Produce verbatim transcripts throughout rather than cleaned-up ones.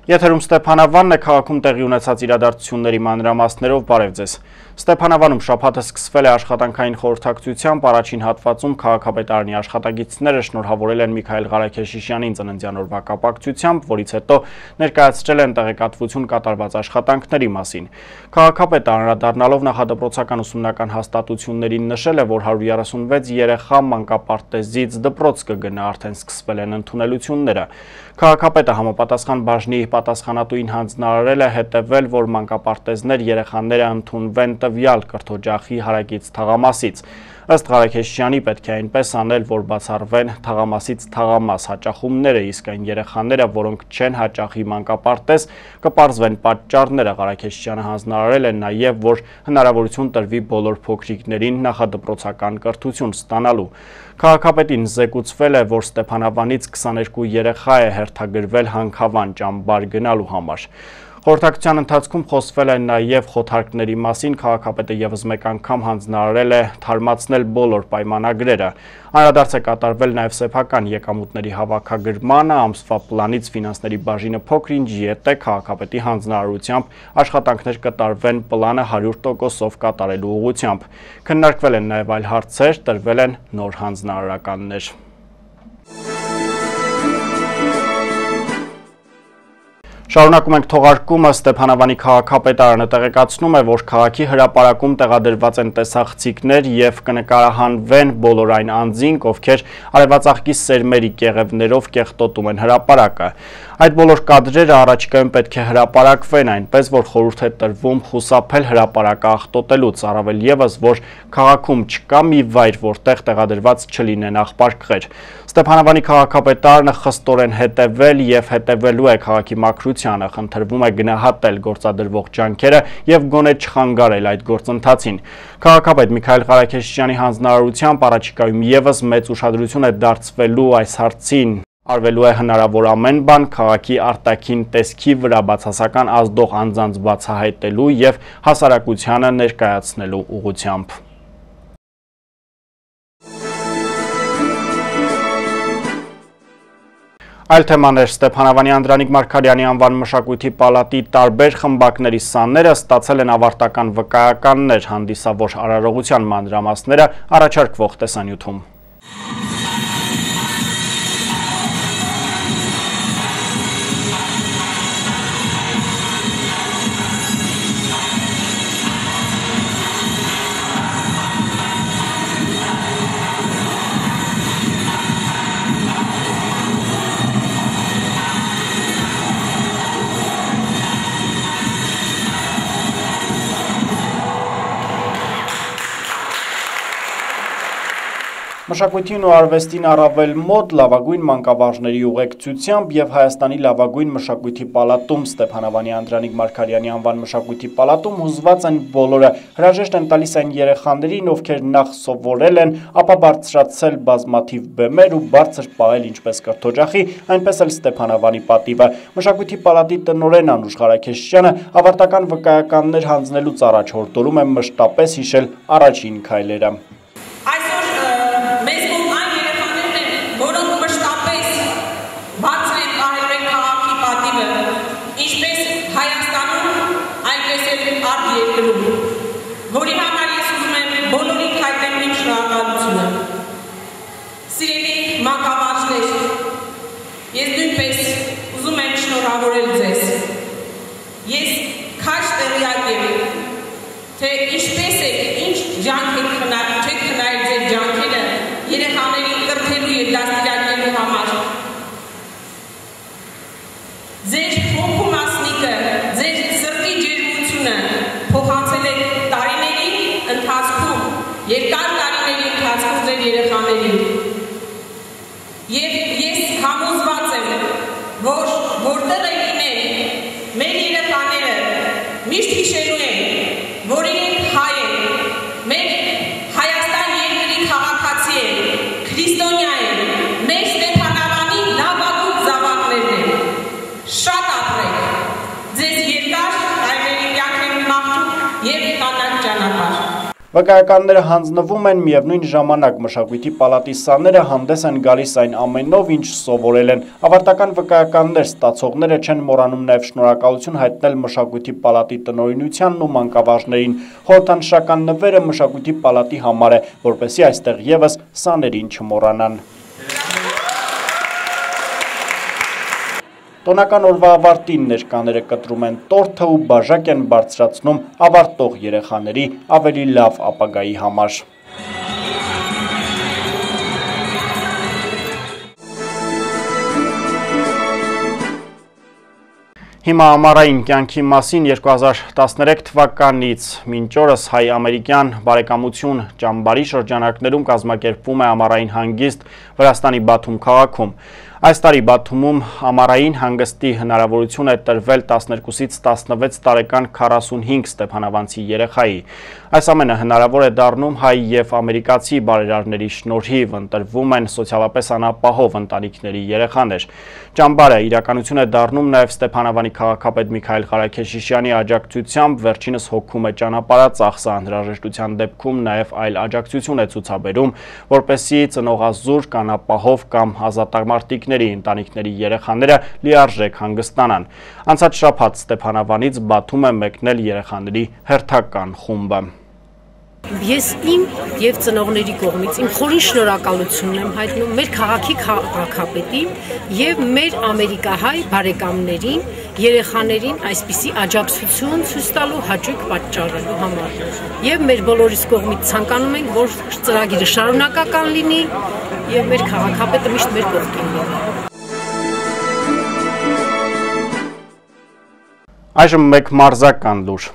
Եթերում Ստեփանավանն է, քաղաքում տեղի ունեցած իրադարձությունների մանրամասներով բարև ձեզ։ Ստեփանավանում շաբաթը սկսվել է աշխատանքային խորհրդակցությամբ, առաջին հատվածում քաղաքապետարանի աշխատագիտները շնորհավորել են Միքայել Ղարաքեշիշյանին ծննդյան օրվա կապակցությամբ, որից հետո ներկայացրել են տեղեկատվություն կատարված աշխատանքների մասին։ Քաղաքապետը անդրադառնալով նախադպրոցական ուսումնական հաստատություններին նշել է, որ հարյուր երեսունվեց երեխա մանկապարտեզից դպրոց կգնա, արդեն սկսվել են ընդունելությունները։ Քաղաքապետը համապատասխան բաժնի պատասխանատուին հանձնարարել է հետևել, որ մանկապարտեզներ երեխաները ընդունվեն տվյալ կրթօջախի հարակից թաղամասից։ Ըստ Ղարաքեշիշյանի պետք է այնպես անել, որ բացառվեն թաղամասից թաղամաս հաճախումները, իսկ այն երեխաները, որոնք չեն հաճախի մանկապարտեզ, կպարզվեն պատճառները։ Ղարաքեշիշյանը հանձնարարել է նաև, որ հնարավորություն տրվի բոլոր փոքրիկներին նախադպրոցական կրթություն ստանալու։ Քաղաքապետին զեկուցվել է, որ Ստեփանավանից քսաներկու երեխա է հերթագրվել Հանքավան ճամբար գնալու համար։ Խորհրդակցության ընթացքում խոսվել է նաև խոթարկների մասին, քաղաքապետը ևս մեկ անգամ հանձնարարել է թարմացնել բոլոր պայմանագրերը։ Անդրադարձ է կատարվել նաև սեփական եկամուտների հավաքագրմանը, ամսվա պլանից ֆինանսների բաժինը փոքր-ինչ ետ է, քաղաքապետի հանձնարարությամբ աշխատանքներ կատարվեն պլանը հարյուր տոկոսով կատարելու ուղղությամբ։ Քննարկվել են նաև այլ հարցեր, տրվել են նոր հանձնարարականներ։ Շարունակում ենք թողարկումը, Ստեփանավանի քաղաքապետարանը տեղեկացնում է, որ քաղաքի հրապարակում տեղադրված են տեսախցիկներ և կնկարահանվեն բոլոր այն անձինք, ովքեր արևածաղկի սերմերի կեղևներով կեղտոտում են հրապարակը։ Այդ բոլոր կադրերը առաջիկայում պետք է հրապարակվեն, այնպես որ խորհուրդ է տրվում խուսափել հրապարակը աղտոտելուց, առավել ևս, որ քաղաքում չկա մի վայր, որտեղ տեղադրված չլինեն աղբարկղեր։ Ստեփանավանի քաղաքապետարանը խստորեն հետևել և հետևելու է քաղաքի մաքրությանը, խնդրվում է գնահատել գործադրվող ջանքերը և գոնե չխանգարել այդ գործընթացին։ Քաղաքապետ Միքայել Ղարաքեշիշյանի հանձնարարությամբ առաջիկայում ևս մեծ ուշադրություն է դարձվելու այս հարցին։ Արվելու է հնարավոր ամեն բան քաղաքի արտաքին տեսքի վրա բացասական ազդող անձանց բացահայտելու և հասարակությանը ներկայացնելու ուղղությամբ։ Այլ թեմաներ Ստեփանավանի Անդրանիկ Մարգարյանի անվան մշակույթի պալատի տարբեր խմբակների սանները ստացել են ավարտական վկայականներ, հանդիսավոր արարողության մանրամասները առաջարկվող տեսանյութում։ Մշակույթին ու արվեստին առավել մոտ լավագույն մանկավարժների ուղեկցությամբ և Հայաստանի լավագույն մշակույթի պալատում Ստեփանավանի Անդրանիկ Մարգարյանի անվան մշակույթի պալատում հուզված են բոլորը, հրաժեշտ են տալիս այն երեխաներին, ովքեր նախ սովորել են, ապա բարձրացել բազմաթիվ բեմեր ու բարձր պահել ինչպես կրթօջախի, այնպես էլ Ստեփանավանի պատիվը։ Մշակույթի պալատի տնօրեն Անուշ Ղարաքեշիշյանը ավարտական վկայականներ հանձնելուց առաջ հորդորում է մշտապես հիշել առաջին քայլերը։ Որի համար ես ուզում եմ բոլորին հայտնել իմ շնորհակալությունը։ Սիրելի մանկավարժներ, ես նույնպես ուզում եմ շնորհավորել ձեզ։ Ես քաջ տեղյակ եմ, թե ինչպես եք, ինչ ջանք եք խնայել ձեր ջանքերը երեխաներին կրթելու և դաստիարակելու համար։ Ձեր հոգու մասնիկը, ձեր սրտի ջերմությունը փոխանցել եք ընթացքում, երկար տարիների ընթացքում ձեր երեխաներին։ Եվ ես համոզված եմ, որ որտեղ է լինեն, մեր երեխաները միշտ հիշելու են, որ իրենք հայ են, մեր Հայաստան երկրի քաղաքացի են, քրիստոնյա են, մեր Ստեփանավանի լավագույն զավակներն են։ Շատ ապրեք, ձեզ երկար տարիների կյանք են մաղթում և կանանց ճանապարհ։ Վկայականները հանձնվում են, միևնույն ժամանակ մշակույթի պալատի սաները հանդես են գալիս այն ամենով, ինչ սովորել են։ Ավարտական վկայականներ ստացողները չեն մոռանում նաև շնորհակալություն հայտնել մշակույթի պալատի տնօրինությանն ու մանկավարժներին։ Խորհրդանշական նվերը մշակույթի պալատի համար է, որպեսզի այստեղ ևս սաներին չմոռանան։ Տոնական օրվա ավարտին ներկաները կտրում են տորթը ու բաժակ են բարձրացնում ավարտող երեխաների ավելի լավ ապագայի համար։ Հիմա ամառային կյանքի մասին երկու հազար տասներեք թվականից մինչ օրս հայ-ամերիկյան բարեկամություն ճամբարի շրջանակներում կազմակերպվում է ամառային հանգիստ Վրաստանի Բաթում քաղաքում։ Այս տարի Բաթումում ամառային հանգստի հնարավորություն է տրվել տասներկուսից տասնվեց տարեկան քառասունհինգ ստեփանավանցի երեխայի։ Այս ամենը հնարավոր է դառնում հայ և ամերիկացի բարերարների շնորհիվ, ընտրվում են սոցիալապես անապահով ընտանիքների երեխաներ։ Ճամբարը իրականություն է դառնում նաև Ստեփանավանի քաղաքապետ Միքայել Ղարաքեշիշյանի աջակցությամբ, վերջինս հոգում է ճանապարհածախսը, անհրաժեշտության դեպքում նաև այլ աջակցություն է ցուցաբերում, որպեսզի ծնողազուրկ, անապահով կամ ազատամարտիկների ընտանիքների երեխաները լիարժեք հանգստանան։ Անցած շաբաթ Ստեփանավանից Բաթում է մեկնել երեխաների հերթական խումբը։ Ես իմ և ծնողների կողմից իմ խորին շնորհակալությունն եմ հայտնում մեր քաղաքի քաղաքապետին և մեր ամերիկահայ բարեկամներին, երեխաներին այսպիսի աջակցություն ցույց տալու հաճույք պատճառելու համար։ Եվ մեր բոլորիս կողմից ցանկանում ենք, որ ծրագիրը շարունակական լինի և մեր քաղաքապետը միշտ մեր կողքին լինի։ Այժմ մեկ մարզական լուր։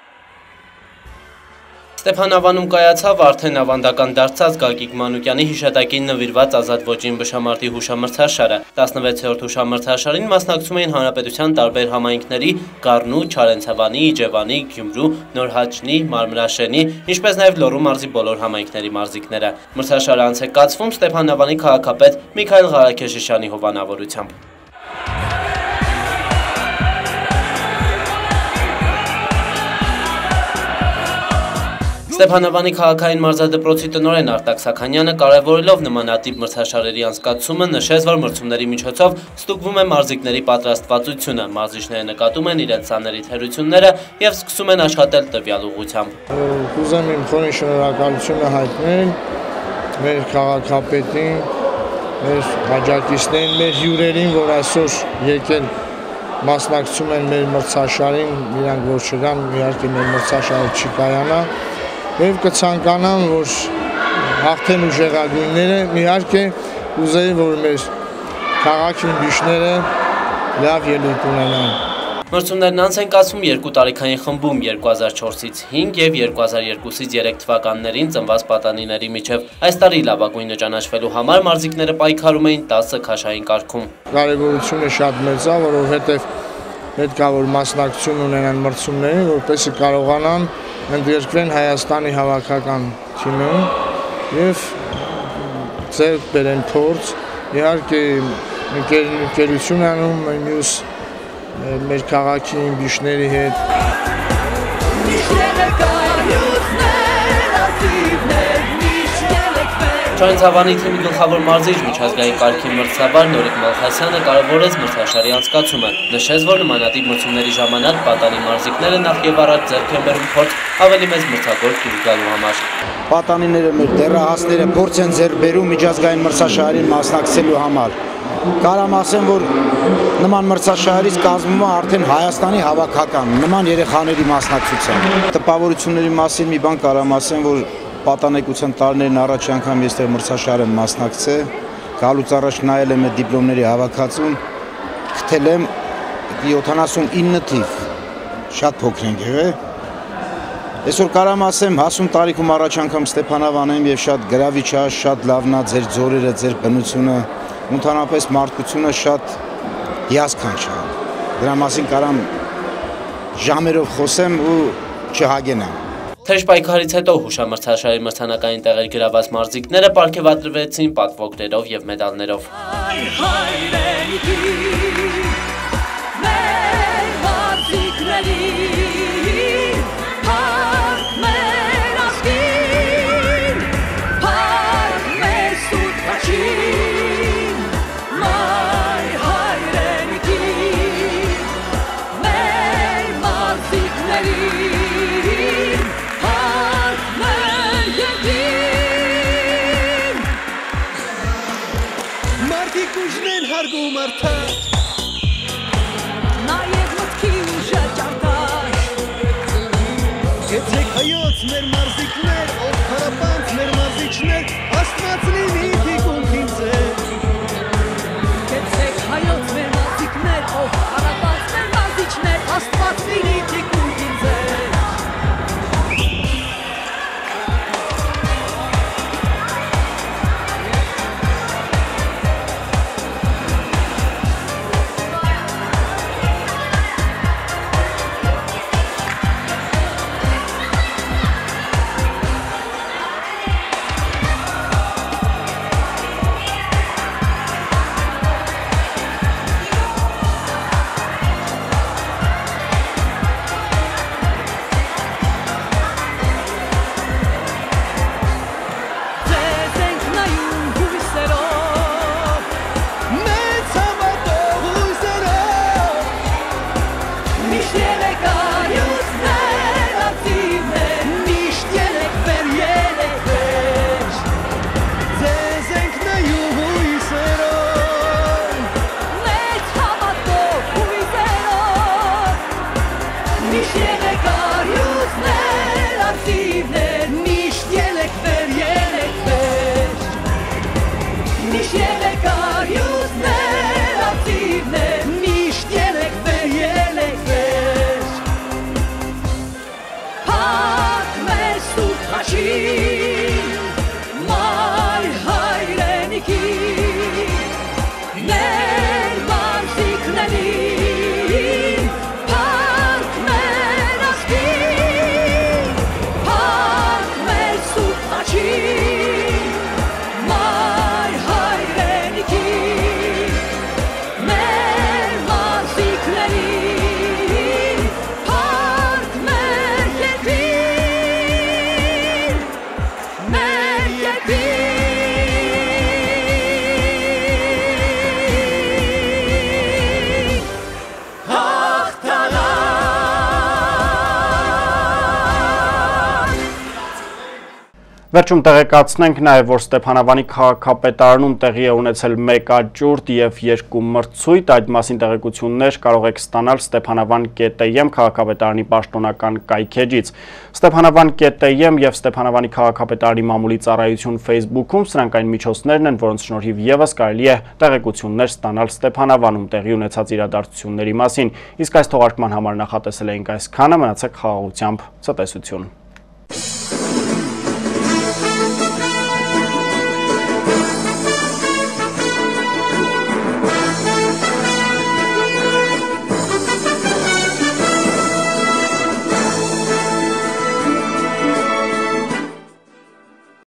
Ստեփանավանում կայացավ արդեն ավանդական դարձած Գագիկ Մանուկյանի հիշատակին նվիրված ազատ ոճին բշամարտի հուշամրցաշարը։ տասնվեցերորդ հուշամրցաշարին մասնակցում էին հանրապետության տարբեր համայնքների Գառնու, Չարենցավանի, Իջևանի, Գյումրու, Նորհաճնի, Մարմրաշենի, ինչպես նաև Լոռու մարզի բոլոր համայնքների մարզիկները։ Մրցաշարը անց է կացվում Ստեփանավանի քաղաքապետ Միքայել Ղարաքեշիշյանի հովանավորությամբ։ Ստեփանավանի քաղաքային մարզադպրոցի տնօրեն Արտակ Սաքանյանը կարևորելով նմանատիպ մրցաշարերի անցկացումը նշեց, որ մրցումների միջոցով ստուգվում է մարզիկների պատրաստվածությունը, մարզիչները նկատում են իրենց սաների թերությունները և սկսում են աշխատել տվյալ ուղղությամբ։ Կուզեմ իմ խորին շնորհակալությունը հայտնել մեր քաղաքապետին, մեր աջակիցներին, մեր հյուրերին, որ այսօր եկել մասնակցում են մեր մրցաշարին, իրանք որ չգան, իհարկե մեր մրցաշարը չի կայանա։ Եվ կցանկանամ, որ հաղթեն ուժեղագույնները, իհարկե ուզեի, որ մեր քաղաքի բիշները լավ ելույթ ունենան։ Մրցումներն անց են կացվում երկու տարիքային խմբում երկու հազար չորսից հինգ և երկու հազար երկուսից երեք թվականներին ծնված պատանիների միջև։ Այս տարի լավագույնը ճանաչվելու համար մարզիկները պայքարում էին տասը քաշային կարգում։ Կարևորությունը շատ մեծ է, որովհետև պետք է որ մասնակցություն ունենան մրցումներին, որպեսզի կարողանան ընդգրկվեն Հայաստանի հավաքական թիմում և ձեռք բերեն փորձ, իհարկե ընկերություն անում մյուս մեր քաղաքի բիշների հետ։ Չարենցավանի թիմի գլխավոր մարզիչ միջազգային կարգի մրցավար Նորիկ Մալխասյանը կարևորեց մրցաշարի անցկացումը, նշեց, որ նմանատիպ մրցումների ժամանակ պատանի մարզիկները նախ եւ առաջ ձեռք են բերում փորձ ավելի մեծ մրցակցորդ դուրս գալու համար։ Պատանիները մեր դեռահասները փորձ են ձեռք բերում միջազգային մրցաշարին մասնակցելու համար։ Կարամ ասեմ, որ նման մրցաշարից կազմվում է արդեն Հայաստանի հավաքական, նման երեխաների մասնակցությամբ։ Տպավորությունների մասին մի բան կարամ ասեմ, որ պատանեկության տարիներին առաջ անգամ ես դեռ մրցաշար եմ մասնակցել, գալուց առաջ նայել եմ այդ դիպլոմների հավաքածուն, գտել եմ յոթանասունինը թիվ, շատ փոքր ենք եղել։ Այսօր կարամ ասեմ, հասուն տարիքում առաջ անգամ Ստեփանավան եմ և շատ գրավիչ է, շատ լավն է ձեր ձորերը, ձեր բնությունը, ընդհանրապես մարդկությունը շատ հիասքանչ է։ Դրա մասին կարամ ժամերով խոսեմ ու չհագենամ։ Թեժ պայքարից հետո հուշամրցաշարի մրցանակային տեղեր գրաված մարզիկները պարգևատրվեցին պատվոգրերով և մեդալներով։ Մեր ու մարդար Նաև մտքի ուժը ճարտար Կեցեք հայոց մեր մարզիկներ ով հարապանց մեր մարզիչներ Աստված լինի թիկունքին ձեր Կեցեք հայոց մեր մարզիկներ ով հարապանց մեր մարզիչներ Աստված լինի թիկունքին ձեր Վերջում տեղեկացնենք նաև, որ Ստեփանավանի քաղաքապետարանում տեղի է ունեցել մեկ աճուրդ և երկու մրցույթ, այդ մասին տեղեկություններ կարող եք ստանալ Ստեփանավան կետ եմ քաղաքապետարանի պաշտոնական կայքեջից։ Ստեփանավան կետ եմ և Ստեփանավանի քաղաքապետարանի մամուլի ծառայություն Facebook-ում սրանք այն միջոցներն են, որոնց շնորհիվ ևս կարելի է տեղեկություններ ստանալ Ստեփանավանում տեղի ունեցած իրադարձությունների մասին։ Իսկ այս թողարկման համար նախատեսել էինք այսքանը, մնացեք խաղաղությամբ, ցտեսություն։